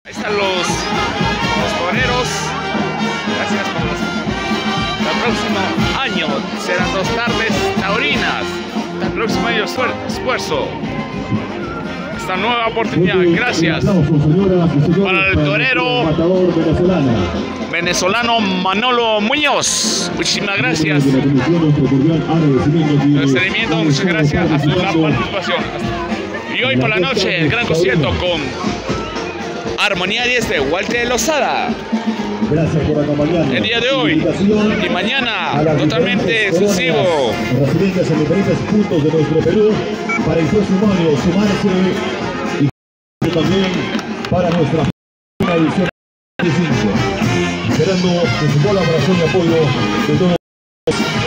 Ahí están los toreros. Gracias por el próximo año serán 2 tardes taurinas. El próximo año esfuerzo. Esta nueva oportunidad. Gracias para el torero venezolano Manolo Muñoz. Muchísimas gracias. Muchas gracias a su participación. Y hoy por la noche el gran concierto con Armonía 10 de Walter Lozada. Gracias por acompañarnos. El día de hoy y mañana totalmente exclusivo. Residentes en diferentes puntos de nuestro Perú para el próximo año sumarse y también para nuestra edición 25. Esperando su colaboración y apoyo de todos.